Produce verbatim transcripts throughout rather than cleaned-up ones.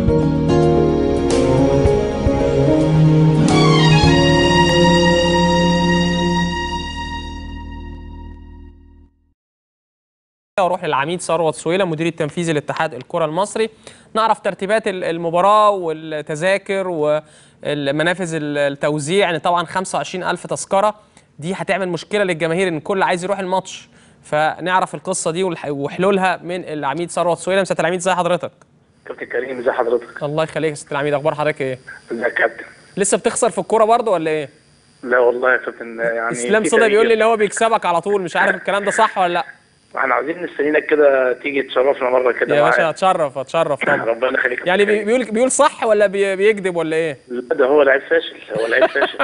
اروح للعميد ثروت سويلة مدير التنفيذي لاتحاد الكرة المصري، نعرف ترتيبات المباراة والتذاكر والمنافذ التوزيع. يعني طبعا خمسة وعشرين ألف تذكرة دي هتعمل مشكلة للجماهير ان الكل عايز يروح الماتش، فنعرف القصة دي وحلولها من العميد ثروت سويلة. مساء العميد، ازي حضرتك؟ كابتن كريم، ازي حضرتك؟ الله يخليك يا ست العميد، اخبار حضرتك ايه؟ ازيك يا كابتن؟ لسه بتخسر في الكورة برضه ولا ايه؟ لا والله يا كابتن، يعني اسلام صدى بيقول لي اللي هو بيكسبك على طول، مش عارف الكلام ده صح ولا لا؟ احنا عايزين نستنينك كده تيجي تشرفنا مره كده يا باشا. اتشرف اتشرف طبعا. ربنا يخليك. يعني بيقول بيقول صح ولا بيكذب ولا ايه؟ لا ده هو لعيب فاشل، هو لعيب فاشل.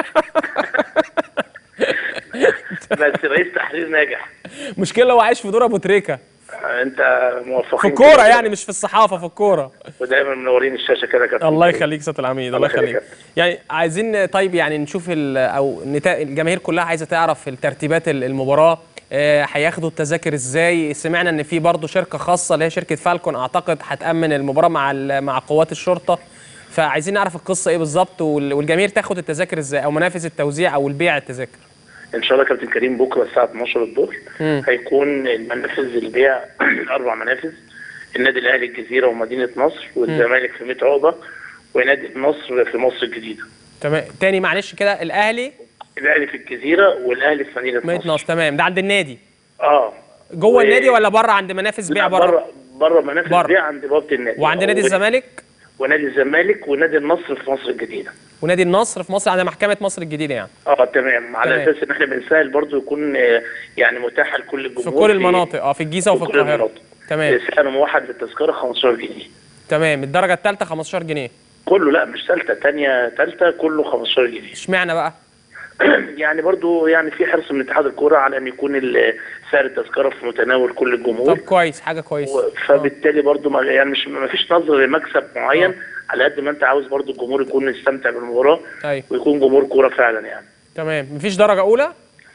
بس رئيس تحرير ناجح. مشكلة هو عايش في دور ابو تريكة. انت موفقين في الكورة يعني، مش في الصحافة، في الكورة. ودايما منورين الشاشة كده يا كابتن. الله يخليك سيادة العميد، الله يخليك. يعني عايزين طيب يعني نشوف او الجماهير كلها عايزة تعرف الترتيبات المباراة، هياخدوا التذاكر ازاي؟ سمعنا ان في برضه شركة خاصة اللي هي شركة فالكون اعتقد هتأمن المباراة مع مع قوات الشرطة، فعايزين نعرف القصة ايه بالظبط، والجماهير تاخد التذاكر ازاي او منافذ التوزيع او البيع التذاكر. ان شاء الله كابتن كريم بكره الساعه اتناشر الظهر هيكون المنافذ البيع اربع منافذ: النادي الاهلي الجزيره ومدينه نصر، والزمالك في ميت عقبه، ونادي النصر في مصر الجديده. تمام. تاني معلش كده، الاهلي الاهلي في الجزيره والاهلي في مدينه نصر. نصر. تمام. ده عند النادي؟ اه. جوه و... النادي ولا بره عند منافذ بيع؟ بره بره بره منافذ بيع عند بوابه النادي. وعند نادي الزمالك؟ ونادي الزمالك ونادي النصر في مصر الجديده. ونادي النصر في مصر عند محكمه مصر الجديده يعني. اه تمام، على تمام. اساس ان احنا بنسهل برضو يكون يعني متاحه لكل الجمهور في كل المناطق. اه في الجيزه وفي القاهره. تمام. سعر موحد للتذكره خمستاشر جنيه. تمام. الدرجه الثالثه خمستاشر جنيه كله؟ لا مش ثالثه، ثانيه ثالثه كله خمستاشر جنيه. اشمعنى بقى؟ يعني برضو يعني في حرص من اتحاد الكوره على ان يكون سعر التذكره في متناول كل الجمهور. طب كويس، حاجه كويسه. فبالتالي برضو ما يعني مش ما فيش نظر لمكسب معين. أوه. على قد ما انت عاوز برضو الجمهور يكون يستمتع بالمباراه. أيوه. ويكون جمهور كوره فعلا يعني. تمام. مفيش درجه اولى؟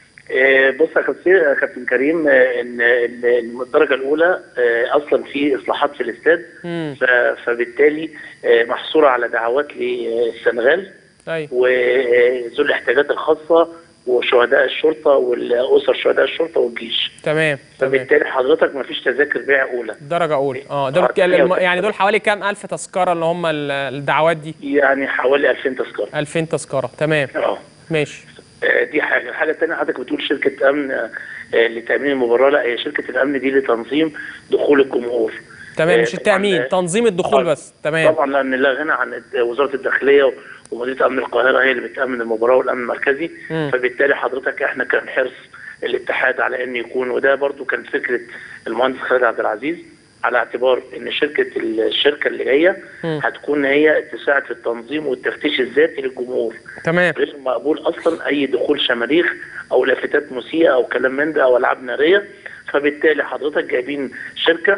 آه بص يا كابتن كريم، آه ان الدرجه الاولى آه اصلا في اصلاحات في الاستاد، فبالتالي آه محصوره على دعوات للسنغال. ايوه. وذو الاحتياجات الخاصه وشهداء الشرطه والاسر شهداء الشرطه والجيش. تمام. فبالتالي حضرتك ما فيش تذاكر بيع اولى. درجه اولى. اه دول يعني دول حوالي كام الف تذكره اللي هم الدعوات دي؟ يعني حوالي ألفين تذكره. ألفين تذكره. تمام. اه ماشي. دي حاجه. الحاجه الثانيه حضرتك بتقول شركه امن لتامين المباراه. لا، هي شركه الامن دي لتنظيم دخول الجمهور. تمام. مش التامين، تنظيم الدخول بس. تمام. طبعا لان لا غنى عن وزاره الداخليه ومديريه امن القاهره هي اللي بتامن المباراه والامن المركزي. م. فبالتالي حضرتك احنا كان حرص الاتحاد على ان يكون، وده برضو كان فكره المهندس خالد عبد العزيز، على اعتبار ان شركه الشركه اللي جايه هتكون هي تساعد في التنظيم والتفتيش الذاتي للجمهور. تمام. غير مقبول اصلا اي دخول شماريخ او لافتات مسيئه او كلام من ده او العاب ناريه. فبالتالي حضرتك جايبين شركه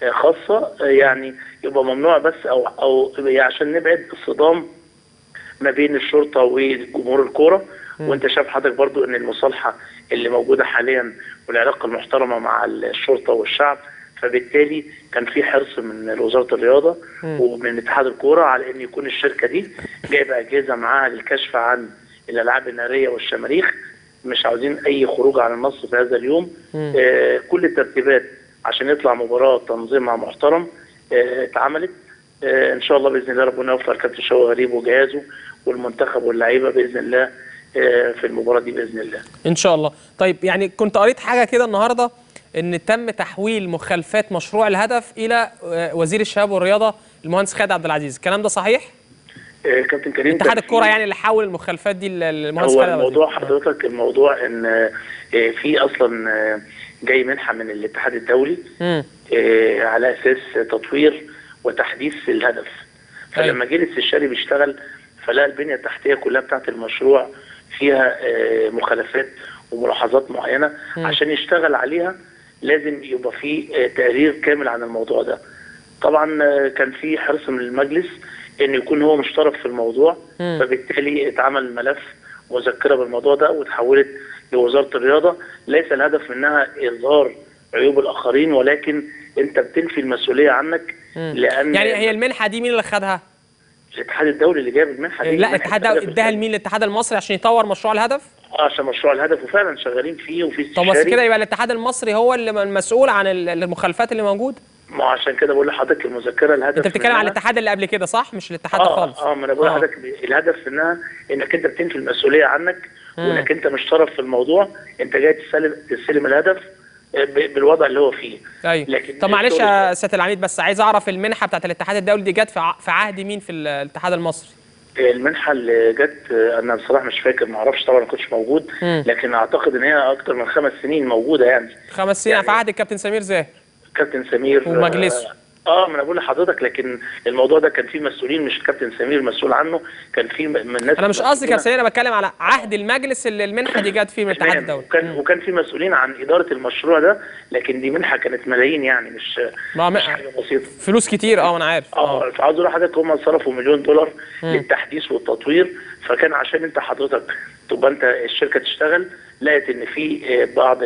خاصه يعني يبقى ممنوع بس او او عشان نبعد الصدام ما بين الشرطه وجمهور الكوره. وانت شايف حضرتك برضو ان المصالحه اللي موجوده حاليا والعلاقه المحترمه مع الشرطه والشعب، فبالتالي كان في حرص من وزاره الرياضه ومن اتحاد الكوره على ان يكون الشركه دي جايبه اجهزه معاها للكشف عن الالعاب الناريه والشماريخ. مش عاوزين اي خروج عن النص في هذا اليوم. آه كل الترتيبات عشان يطلع مباراه تنظيمها محترم آه اتعملت. آه ان شاء الله باذن الله ربنا يوفق الكابتن شوقي غريب وجهازه والمنتخب واللعيبه باذن الله آه في المباراه دي باذن الله. ان شاء الله. طيب يعني كنت قريت حاجه كده النهارده ان تم تحويل مخالفات مشروع الهدف الى وزير الشباب والرياضه المهندس خالد عبد العزيز، الكلام ده صحيح؟ آه كابتن كريم، اتحاد الكوره يعني اللي حول المخالفات دي للمهندس خالد عبد العزيز. هو الموضوع حضرتك الموضوع ان آه في اصلا آه جاي منحه من الاتحاد الدولي آه على اساس تطوير وتحديث الهدف. فلما جه الاستشاري بيشتغل فلقى البنيه التحتيه كلها بتاعت المشروع فيها آه مخالفات وملاحظات معينه. م. عشان يشتغل عليها لازم يبقى في آه تقرير كامل عن الموضوع ده. طبعا آه كان في حرص من المجلس ان يكون هو مشترك في الموضوع. م. فبالتالي اتعمل ملف مذكره بالموضوع ده وتحولت لوزاره الرياضه. ليس الهدف منها اظهار عيوب الاخرين، ولكن انت بتنفي المسؤوليه عنك. لان يعني هي المنحه دي مين اللي خدها؟ الاتحاد الدولي اللي جاب المنحه دي. لا الاتحاد الدولي اداها لمين؟ الاتحاد المصري عشان يطور مشروع الهدف؟ اه عشان مشروع الهدف، وفعلا شغالين فيه وفي استشاري. طب بس كده يبقى الاتحاد المصري هو اللي المسؤول عن المخالفات اللي موجوده؟ ما عشان كده بقول لحضرتك المذكره الهدف. انت بتتكلم عن الاتحاد اللي قبل كده صح؟ مش الاتحاد آه خالص. اه ما انا بقول لحضرتك آه. الهدف انها انك انت بتنفي المسؤوليه عنك، وانك انت مش طرف في الموضوع، انت جاي تستلم تستلم الهدف بالوضع اللي هو فيه. ايوه. لكن طب معلش يا سياده العميد، بس عايز اعرف المنحه بتاعت الاتحاد الدولي دي جت في عهد مين في الاتحاد المصري؟ المنحه اللي جت انا بصراحه مش فاكر، ما اعرفش طبعا، ما كنتش موجود. مم. لكن اعتقد ان هي اكتر من خمس سنين موجوده يعني. خمس سنين يعني في عهد الكابتن سمير زاهر. كابتن سمير ومجلسه. اه ما انا بقول لحضرتك، لكن الموضوع ده كان فيه مسؤولين، مش الكابتن سمير مسؤول عنه، كان فيه من الناس. انا مش قصدي كابتن سمير، انا بتكلم على عهد المجلس اللي المنحه دي جت فيه من الاتحاد الدولي. وكان وكان في مسؤولين عن اداره المشروع ده، لكن دي منحه كانت ملايين يعني، مش, مش حاجه بسيطه. فلوس كتير اه انا عارف. اه فعاوز اقول لحضرتك هم صرفوا مليون دولار مم. للتحديث والتطوير، فكان عشان انت حضرتك تبقى انت الشركه تشتغل، لقيت ان في بعض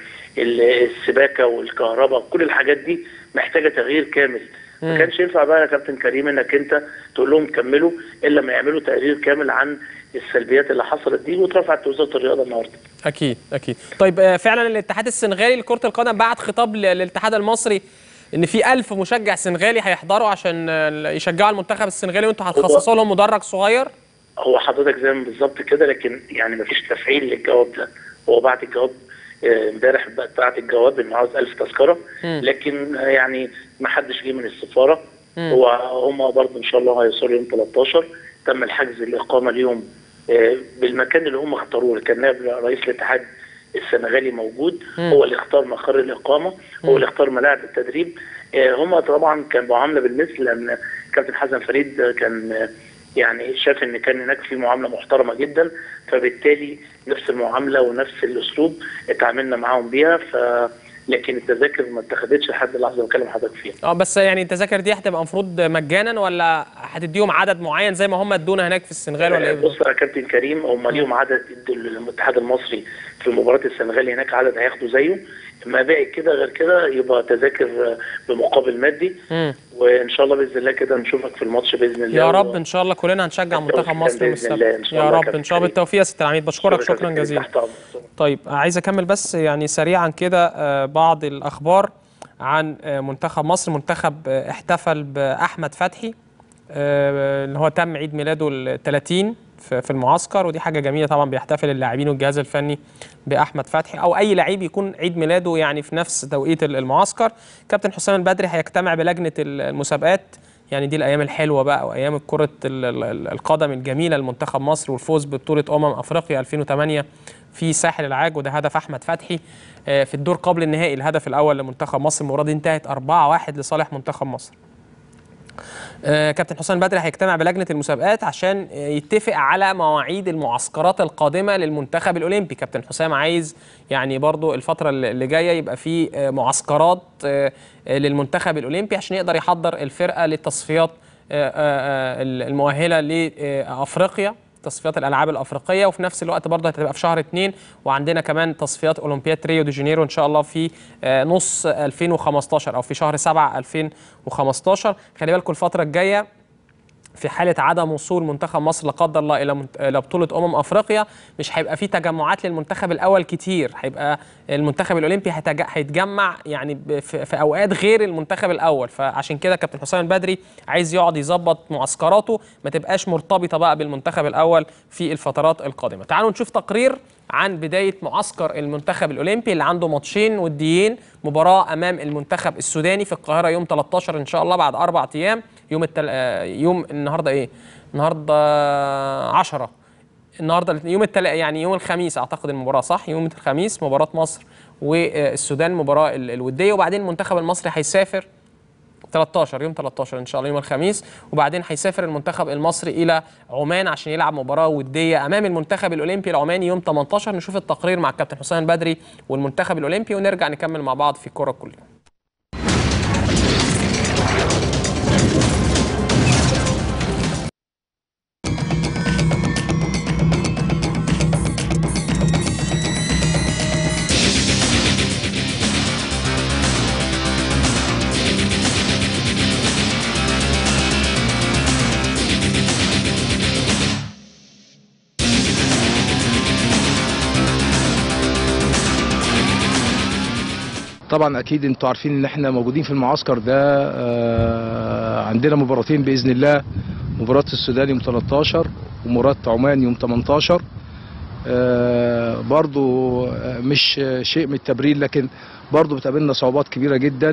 السباكه والكهرباء كل الحاجات دي محتاجه تغيير كامل. ما كانش ينفع بقى يا كابتن كريم انك انت تقول لهم كملوا الا لما يعملوا تقرير كامل عن السلبيات اللي حصلت دي، واترفعت وزاره الرياضه النهارده. اكيد اكيد. طيب فعلا الاتحاد السنغالي لكره القدم بعت خطاب للاتحاد المصري ان في ألف مشجع سنغالي هيحضروا عشان يشجعوا المنتخب السنغالي، وانتوا هتخصصوا لهم مدرج صغير. هو حضرتك زي ما بالظبط كده، لكن يعني ما فيش تفعيل للجواب ده. هو بعت الجواب امبارح، بعت الجواب انه عاوز ألف تذكره، لكن يعني ما حدش جه من السفاره. هو هم برضه ان شاء الله هيوصلوا يوم تلتاشر. تم الحجز الاقامه ليهم بالمكان اللي هم اختاروه، اللي كان نائب رئيس الاتحاد السنغالي موجود. مم. هو اللي اختار مقر الاقامه، هو اللي اختار ملاعب التدريب. هم طبعا كان معامله بالمثل، لان كابتن حسن فريد كان يعني شاف ان كان هناك في معامله محترمه جدا، فبالتالي نفس المعامله ونفس الاسلوب اتعاملنا معاهم بيها. ف لكن التذاكر ما اتخذتش لحد اللحظه اللي بكلم حضرتك فيها. اه بس يعني التذاكر دي هتبقى المفروض مجانا، ولا هتديهم عدد معين زي ما هم ادونا هناك في السنغال، ولا ايه؟ بص يا كابتن كريم، هم ليهم عدد، الاتحاد المصري في مباراه السنغال هناك عدد هياخدوا زيه، ما باقي كده غير كده يبقى تذاكر بمقابل مادي. مم. وان شاء الله باذن الله كده نشوفك في الماتش باذن الله. يا رب ان شاء الله كلنا هنشجع منتخب مصر يوم السبت يا رب ان شاء الله بالتوفيق يا سياده العميد. بشكرك شكرا جزيلا. طيب عايز اكمل بس يعني سريعا كده بعض الاخبار عن منتخب مصر. منتخب احتفل باحمد فتحي اللي هو تم عيد ميلاده الثلاثين في المعسكر، ودي حاجه جميله طبعا. بيحتفل اللاعبين والجهاز الفني باحمد فتحي، او اي لعيب يكون عيد ميلاده يعني في نفس توقيت المعسكر. كابتن حسام البدري هيجتمع بلجنه المسابقات، يعني دي الايام الحلوه بقى وايام كره القدم الجميله لمنتخب مصر، والفوز ببطوله امم افريقيا ألفين وثمانية في ساحل العاج، وده هدف احمد فتحي في الدور قبل النهائي. الهدف الاول لمنتخب مصر، المباراه دي انتهت أربعة واحد لصالح منتخب مصر. آه كابتن حسام البدري هيجتمع بلجنه المسابقات عشان يتفق على مواعيد المعسكرات القادمه للمنتخب الاولمبي. كابتن حسام عايز يعني برضو الفتره اللي جايه يبقى في معسكرات آه للمنتخب الاولمبي عشان يقدر يحضر الفرقه للتصفيات آه آه المؤهله لافريقيا، تصفيات الالعاب الافريقيه، وفي نفس الوقت برضه هتبقى في شهر اتنين، وعندنا كمان تصفيات اولمبياد ريو دي جانيرو ان شاء الله في نص ألفين وخمستاشر او في شهر سبعة ألفين وخمستاشر. خلي بالكم الفتره الجايه في حاله عدم وصول منتخب مصر لا قدر الله الى الى بطوله امم افريقيا مش هيبقى في تجمعات للمنتخب الاول كتير، هيبقى المنتخب الاولمبي هيتجمع يعني في اوقات غير المنتخب الاول. فعشان كده كابتن حسام البدري عايز يقعد يظبط معسكراته ما تبقاش مرتبطه بقى بالمنتخب الاول في الفترات القادمه. تعالوا نشوف تقرير عن بدايه معسكر المنتخب الاولمبي اللي عنده ماتشين وديين، مباراه امام المنتخب السوداني في القاهره يوم تلتاشر ان شاء الله بعد اربع ايام، يوم التل... يوم النهارده ايه؟ النهارده عشرة، النهارده يوم التل... يعني يوم الخميس اعتقد المباراه صح؟ يوم الخميس مباراه مصر والسودان مباراه الوديه، وبعدين المنتخب المصري هيسافر تلتاشر يوم تلتاشر ان شاء الله يوم الخميس، وبعدين هيسافر المنتخب المصري الى عمان عشان يلعب مباراه وديه امام المنتخب الاولمبي العماني يوم تمنتاشر. نشوف التقرير مع الكابتن حسام البدري والمنتخب الاولمبي ونرجع نكمل مع بعض في الكره كل يوم. طبعا اكيد انتوا عارفين ان احنا موجودين في المعسكر ده. عندنا مباراتين باذن الله، مباراه السودان يوم تلتاشر ومباراه عمان يوم تمنتاشر. برضو مش شيء من التبرير، لكن برضو بتقابلنا صعوبات كبيره جدا.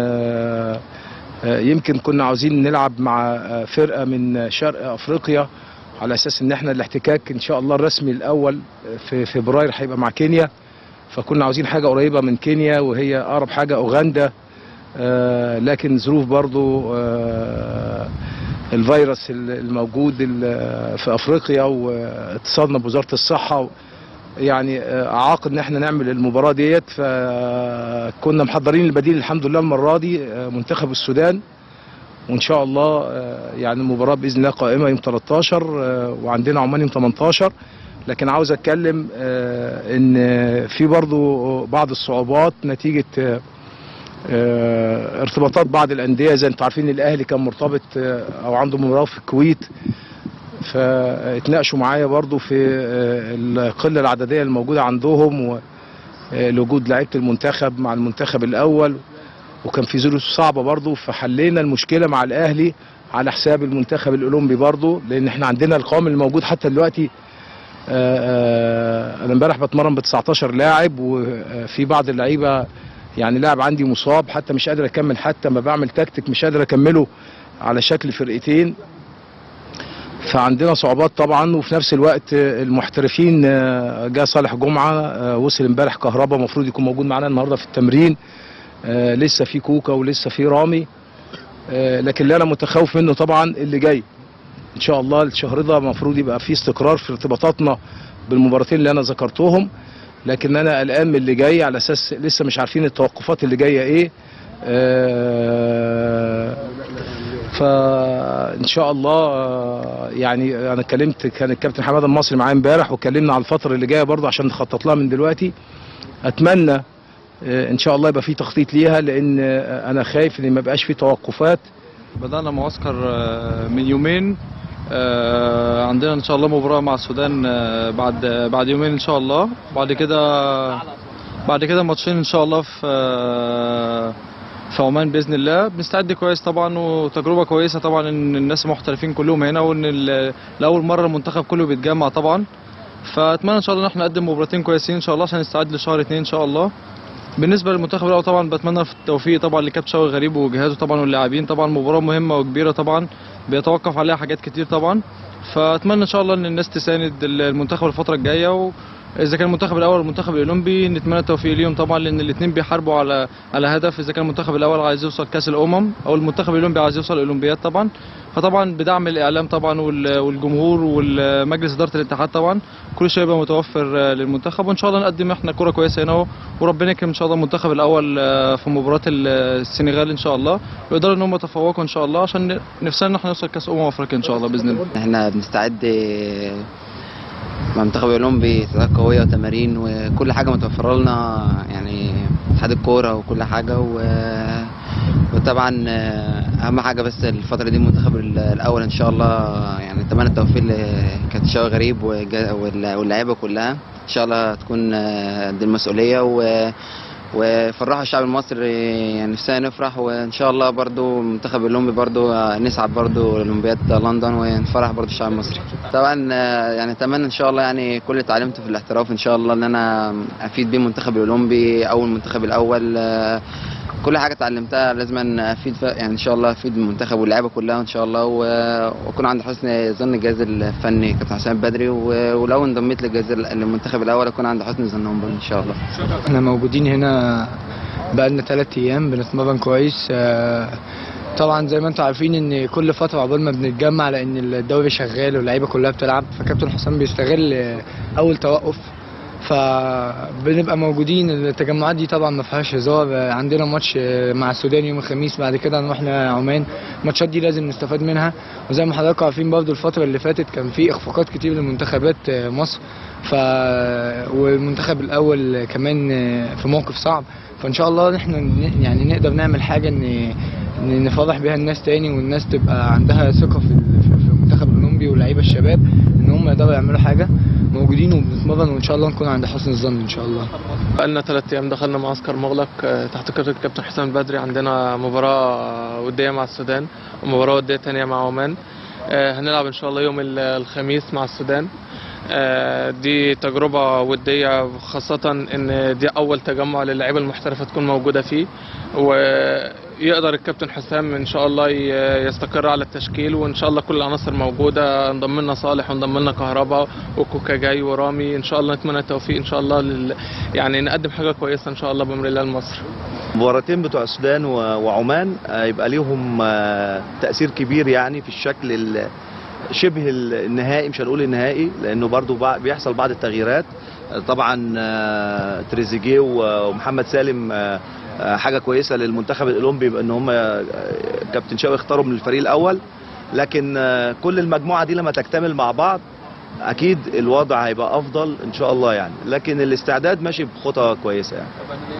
يمكن كنا عاوزين نلعب مع فرقه من شرق افريقيا على اساس ان احنا الاحتكاك ان شاء الله الرسمي الاول في فبراير هيبقى مع كينيا، فكنا عاوزين حاجه قريبه من كينيا وهي اقرب حاجه اوغندا. آه لكن ظروف برضو آه الفيروس الموجود في افريقيا واتصالنا بوزاره الصحه يعني اعاق ان احنا نعمل المباراه ديت. فكنا محضرين البديل الحمد لله المره دي منتخب السودان، وان شاء الله يعني المباراه باذن الله قائمه يوم تلتاشر وعندنا عمان يوم تمنتاشر. لكن عاوز اتكلم ان في برضو بعض الصعوبات نتيجه ارتباطات بعض الانديه. زي انتم عارفين الاهلي كان مرتبط او عنده مباراه في الكويت، فاتناقشوا معايا برضو في القله العدديه الموجوده عندهم ولوجود لعيبه المنتخب مع المنتخب الاول، وكان في ظروف صعبه برضو، فحلينا المشكله مع الاهلي على حساب المنتخب الاولمبي برضو، لان احنا عندنا القوام الموجود حتى دلوقتي. انا امبارح بتمرن ب تسعتاشر لاعب، وفي بعض اللعيبه يعني لاعب عندي مصاب حتى مش قادر اكمل، حتى ما بعمل تكتيك مش قادر اكمله على شكل فرقتين. فعندنا صعوبات طبعا. وفي نفس الوقت المحترفين جاء صالح جمعه وصل امبارح، كهربا المفروض يكون موجود معانا النهارده في التمرين، لسه في كوكا ولسه في رامي. لكن اللي انا متخوف منه طبعا اللي جاي ان شاء الله الشهر ده المفروض يبقى في استقرار في ارتباطاتنا بالمباراتين اللي انا ذكرتهم، لكن انا قلقان من اللي جاي على اساس لسه مش عارفين التوقفات اللي جايه ايه. فان شاء الله يعني انا اتكلمت، كان الكابتن حماده المصري معايا امبارح واتكلمنا على الفتره اللي جايه برضه عشان نخطط لها من دلوقتي. اتمنى ان شاء الله يبقى في تخطيط ليها، لان انا خايف ان ما يبقاش في توقفات. بدأنا معسكر من يومين، عندنا ان شاء الله مباراة مع السودان بعد بعد يومين ان شاء الله. بعد كده بعد كده ماتشين ان شاء الله في في عمان باذن الله. بنستعد كويس طبعا، وتجربة كويسة طبعا ان الناس محترفين كلهم هنا، وان لاول مرة المنتخب كله بيتجمع طبعا. فاتمنى ان شاء الله ان احنا نقدم مباراتين كويسين ان شاء الله عشان نستعد لشهر اتنين ان شاء الله. بالنسبه للمنتخب الاول طبعا بتمنى في التوفيق طبعا لكابتن شوقي غريب وجهازه طبعا واللاعبين. طبعا مباراه مهمه وكبيره طبعا بيتوقف عليها حاجات كتير طبعا، فاتمنى ان شاء الله ان الناس تساند المنتخب الفتره الجايه، واذا كان المنتخب الاول والمنتخب الاولمبي نتمنى التوفيق ليهم طبعا، لان الاثنين بيحاربوا على على هدف. اذا كان المنتخب الاول عايز يوصل كاس الامم او المنتخب الاولمبي عايز يوصل الاولمبياد طبعا. فطبعا بدعم الاعلام طبعا والجمهور والمجلس اداره الاتحاد طبعا كل شيء يبقى متوفر للمنتخب، وان شاء الله نقدم احنا كره كويسه هنا اهو، وربنا يكرم ان شاء الله المنتخب الاول في مباراه السنغال ان شاء الله، ويقدروا ان هم يتفوقوا ان شاء الله عشان نفسنا ان احنا نوصل كاس امم افريقيا ان شاء الله باذن الله. احنا بنستعد مع المنتخب الاولمبي استعداد قويه وتمارين وكل حاجه متوفره لنا، يعني اتحاد الكوره وكل حاجه و... وطبعا اهم حاجه بس الفتره دي المنتخب الاول ان شاء الله، يعني اتمنى التوفيق لكابتن شوقي غريب واللاعيبه كلها ان شاء الله تكون قد المسؤوليه و وفرحوا الشعب المصري، يعني نفسنا نفرح، وان شاء الله برضو المنتخب الاولمبي برضو نسعد برضو لاولمبياد لندن ونفرح برضو الشعب المصري. طبعا يعني اتمنى ان شاء الله يعني كل اللي اتعلمته في الاحتراف ان شاء الله ان انا افيد بيه المنتخب الاولمبي او المنتخب الاول. كل حاجه اتعلمتها لازم افيد يعني ان شاء الله افيد المنتخب واللعيبه كلها ان شاء الله، واكون عند حسن ظن الجهاز الفني كابتن حسام بدري، ولو انضميت للجهاز المنتخب الاول اكون عند حسن ظنهم ان شاء الله. احنا موجودين هنا بقالنا ثلاث ايام بنتمرن كويس. طبعا زي ما انتم عارفين ان كل فتره عقبال ما بنتجمع لان الدوري شغال واللعيبه كلها بتلعب، فكابتن حسام بيستغل اول توقف فبنبقى موجودين. التجمعات دي طبعا ما فيهاش هزار. عندنا ماتش مع السودان يوم الخميس، بعد كده نروح عمان. الماتشات دي لازم نستفاد منها، وزي ما حضراتكم عارفين برضو الفتره اللي فاتت كان في اخفاقات كتير لمنتخبات مصر، ف والمنتخب الاول كمان في موقف صعب. فان شاء الله احنا يعني نقدر نعمل حاجه ان نفرح بيها الناس تاني، والناس تبقى عندها ثقه في المنتخب الاولمبي واللعيبه الشباب ان هم يقدروا يعملوا حاجه. موجودين وبنتمرن، وان شاء الله نكون عند حسن الظن ان شاء الله. بقالنا ثلاث ايام دخلنا معسكر مغلق تحت قيادة الكابتن حسام البدري. عندنا مباراة ودية مع السودان ومباراة ودية تانية مع عمان. هنلعب ان شاء الله يوم الخميس مع السودان. دي تجربة ودية، خاصة ان دي اول تجمع للاعيبة المحترفة تكون موجودة فيه، ويقدر الكابتن حسام ان شاء الله يستقر على التشكيل، وان شاء الله كل العناصر موجودة. انضم لنا صالح وانضم لنا كهربا وكوكا جاي ورامي. ان شاء الله نتمنى التوفيق ان شاء الله لل... يعني نقدم حاجة كويسة ان شاء الله بأمر الله لمصر. المباراتين بتوع السودان وعمان يبقى ليهم تأثير كبير يعني في الشكل شبه النهائي، مش هنقول النهائي لانه برضو بيحصل بعض التغييرات. طبعا تريزيجيه ومحمد سالم حاجه كويسه للمنتخب الاولمبي بان هم كابتن شوقي اختاروا من الفريق الاول، لكن كل المجموعه دي لما تكتمل مع بعض اكيد الوضع هيبقى افضل ان شاء الله يعني، لكن الاستعداد ماشي بخطى كويسه يعني.